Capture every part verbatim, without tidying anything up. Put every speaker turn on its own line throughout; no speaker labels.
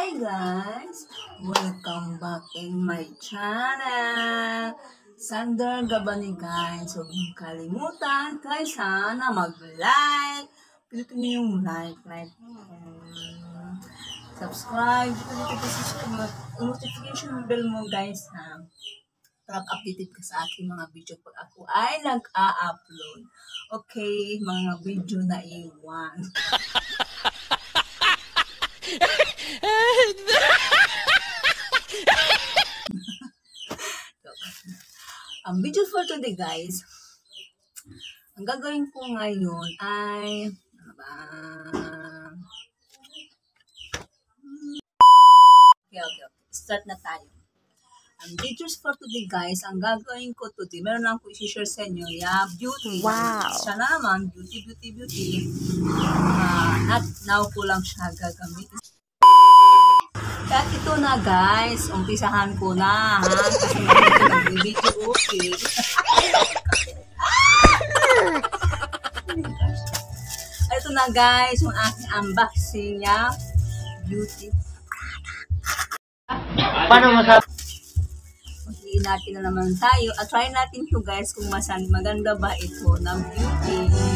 Hi guys! Welcome back in my channel! Sander Gabani guys. Huwag mong kalimutan guys sana mag-like. Pinutin niyo yung like, like, um, subscribe. Pinutin yung notification bell mo guys ha. Para updated ka sa aking mga video pag ako ay nag-a-upload. Okay, mga video na iwan. Ang video for today guys, ang gagawin ko ngayon ay ano ba? Okay, okay, okay. Start na tayo. Ang videos for today guys, ang gagawin ko today, meron lang ko i-share sa inyo, yeah, beauty.
Wow.
Siya na naman, beauty, beauty, beauty. Uh, not now ko lang siya gagamitin. At ito na guys, umpisahan ko na ha, kasi mag-video okay. Ito na guys, yung aking unboxing niya, beauty
Paano masarap?
Magiging natin na naman tayo. At try natin to guys kung masan maganda ba ito ng beauty.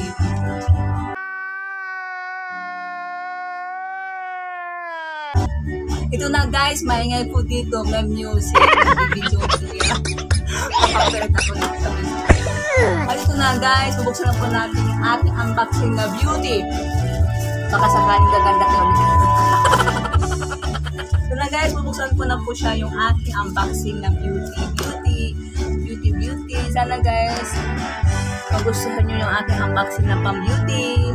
Ito na guys, maingay po dito. May music. May video ko yan. Makapalit ako na sa music. At ito na guys, bubuksan na po natin yung ating unboxing na beauty. Baka sakaling gaganda kayo ulit. Ito na guys, bubuksan ko na po siya yung aking unboxing na beauty. Beauty. Beauty, beauty. Sana guys, magustuhan nyo yung aking unboxing na pang beauty.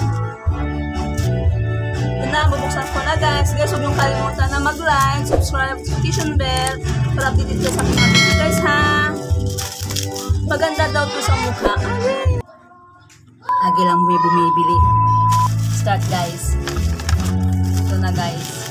Ito na, bubuksan ko na guys. Guys, huwag niyong kalimutan na mag-like, subscribe, notification bell, para updated ka sa aking mga video guys ha. Maganda daw to sa mukha. Agi lang may bumibili. Start guys. Ito na guys.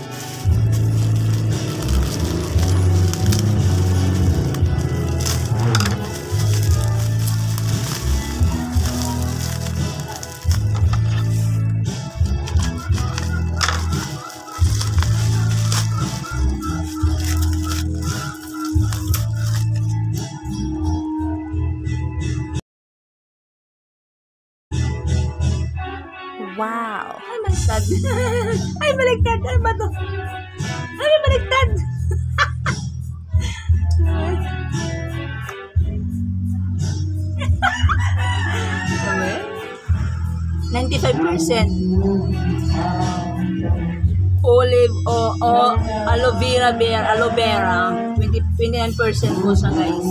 Wow.
Ay, baliktad. Ay, baliktad. Ay, ba ito? Ay, baliktad. ninety-five percent olive o o aloe vera bear, aloe vera. twenty-nine percent po siya guys.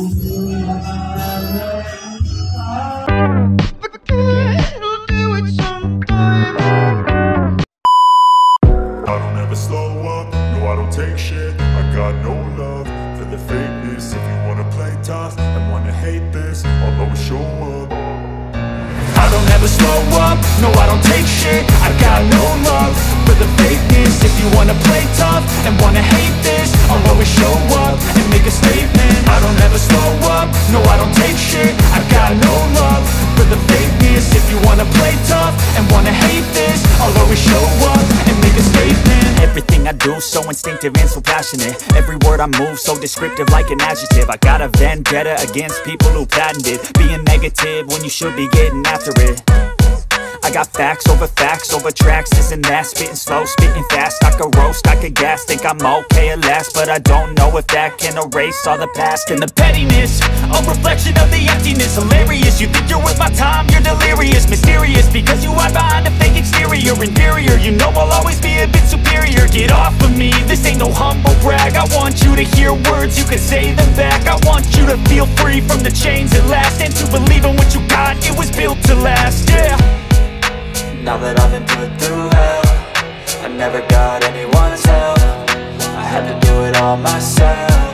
Take shit, I got no love for the fakeness. If you wanna play tough and wanna hate this, I'll always show up. I don't ever slow up, no I don't take shit. I got no love for the fakeness. If you wanna play tough and wanna hate this, I'll always show up and make a statement. I don't ever slow up, no I don't take shit. I got no love for the fakeness. If you wanna play tough and wanna hate this, I'll always show up and make a statement.
Everything I do so instinctive and so passionate. Every word I move so descriptive like an adjective. I got a vendetta against people who patented being negative when you should be getting after it. I got facts over facts over tracks, this and that. Spitting slow, spitting fast, I could roast, I could gas. Think I'm okay at last, but I don't know if that can erase all the past. And the pettiness, a reflection of the emptiness. Hilarious, you think you're worth my time, you're delirious. Mysterious, because you hide behind a fake exterior. Inferior, you know I'll always be a bit superior. Get off of me, this ain't no humble brag. I want you to hear words, you can say them back. I want you to feel free from the chains at last, and to believe in what you got, it was built to last, yeah.
Now that I've been put through hell, I never got anyone's help. I had to do it all myself.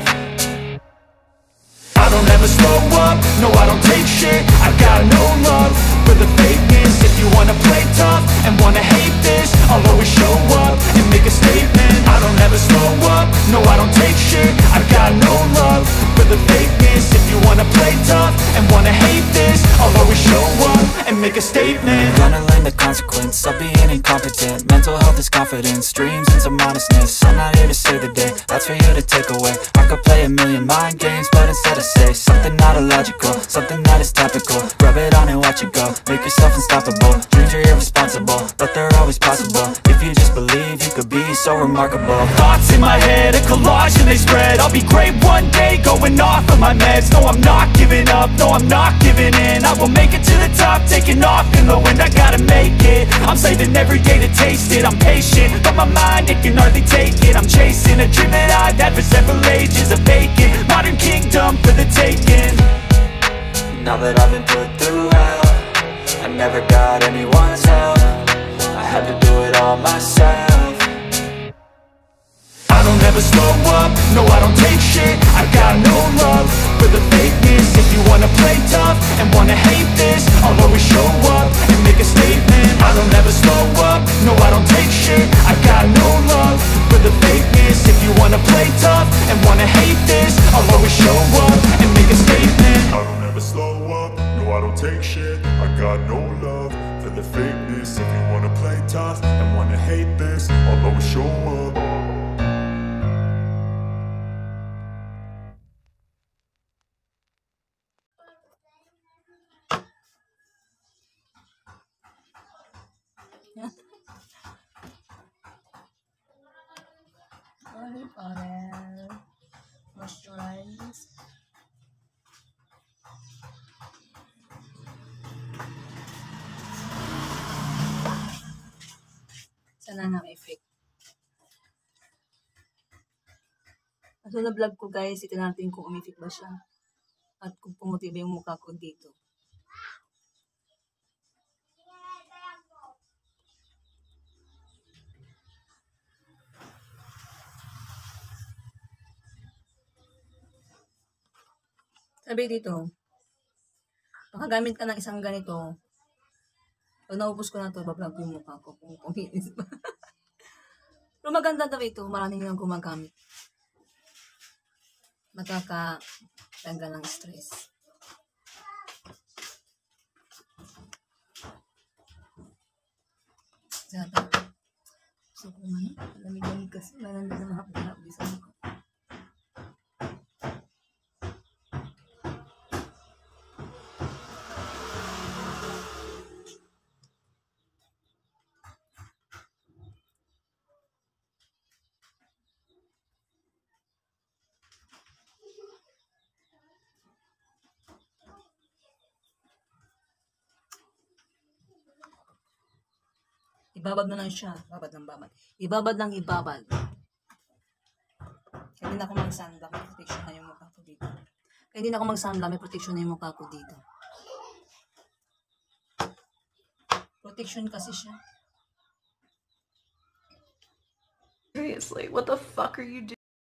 I don't ever slow up, no I don't take shit. I got no love for the fakeness. If you wanna play tough and wanna hate this, I'll always show up and make a statement. I don't ever slow up, no I don't take shit. I got no love for the fakeness. If you wanna play tough and wanna hate this, I'll always show up and make a statement.
Gonna learn the consequence of being incompetent. Mental health is
confidence, dreams and some honestness. I'm not here to save the day, that's for you to take away. I could play a million mind games, but instead I say something not illogical, something that is topical. Rub it on and watch it go, make yourself unstoppable. Dreams are irresponsible, but they're always possible. If you just believe, you could be so remarkable.
Thoughts in my head, a collage and they spread. I'll be great one day, going off of my meds. No, I'm not giving up, no, I'm not giving in. I will make it to the top, taking off in the wind. I gotta make it, I'm saving every day to taste it. I'm patient, but my mind, it can hardly take it. I'm chasing a dream that I've had for several ages. A vacant, modern kingdom for the taking.
Now that I've been put through hell, I never got anyone's help. I had to do it all myself.
I don't ever slow up, no I don't take shit. I got no love for the fakeness. If you wanna play tough and wanna hate this, I'll always show up and make a statement. I don't ever slow up, no I don't take shit. I got no love for the fakeness. If you wanna play tough and wanna hate this, I'll always show up and make a statement. I don't ever slow up, no I don't take shit. I got no love for the fakeness. If you wanna play tough and wanna hate this, I'll always show up.
Olive oil, moisturize. Sana ng effect. So na vlog ko guys, ito natin kung umifik ba siya. At kung pumuti ba yung mukha ko dito. Sabi dito, makagamit ka ng isang ganito. Pag naubos ko na ito, bablog ko yung mukha ko kung kuminis ba. Pero maganda daw ito, maraming nang gumagamit. Makakatanggal ng stress. Zata. So kung ano, lamig-lamig kasi, malamig na mahapulap di sa mukha. Ibabad na lang siya. Babad ng babad. Ibabad ng ibabad. Kaya hindi na ako magsanda. May protection na yung mukha ko dito. Kaya hindi na ako magsanda. May protection na yung mukha ko dito. Protection kasi siya.
Seriously, what the fuck are you doing?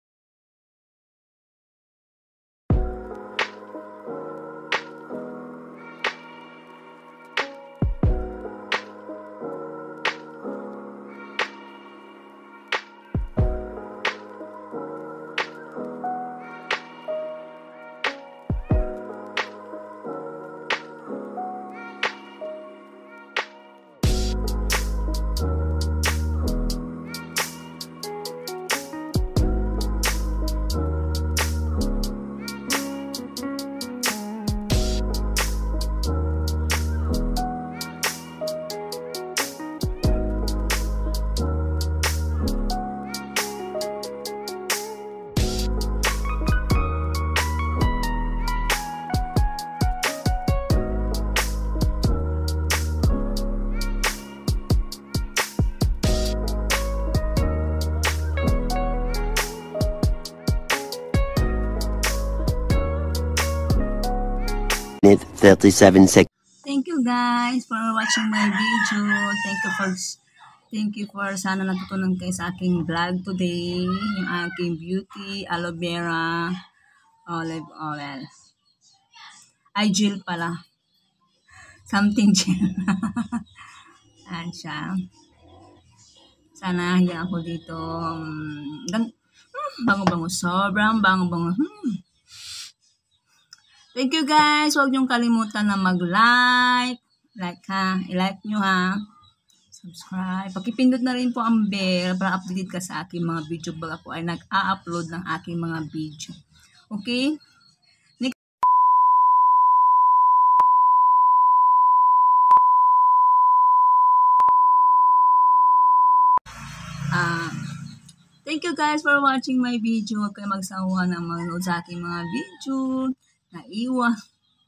thirty-seven seconds.
Thank you guys for watching my video. Thank you for thank you for sana natutunan kayo sa aking vlog today. Yung aking beauty, aloe vera, olive oil. Ay, gel pala. Something gel. Ayan siya. Sana hindi ako dito. Um, bango-bango. Sobrang bango-bango. Hmm. Thank you guys. Huwag niyong kalimutan na mag-like. Like ha. I-like nyo ha. subscribe. Pakipindot na rin po ang bell para updated ka sa aking mga video baga po ay nag-a-upload ng aking mga video. Okay? Next. Ah, thank you guys for watching my video. Huwag kayo magsawa na manood sa aking mga video. Naiwan.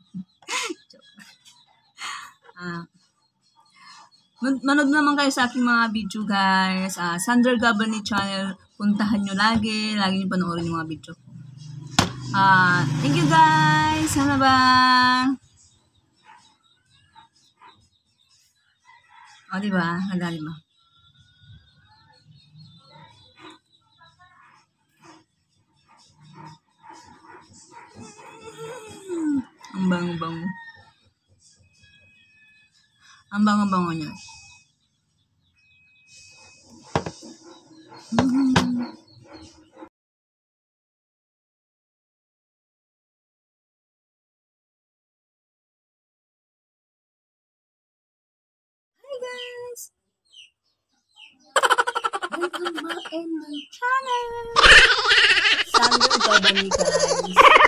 ah, Man- manood naman kayo sa aking mga video guys. Uh, Sander Gabani channel. Puntahan nyo lagi. Lagi nyo panoorin yung mga video. Uh, thank you guys. Sana ba? O, diba? Nagaling ba? Ang bango-bango. Ang bango-bango niya. Mm. Hi guys! Welcome back in my channel! Sander Gabani guys.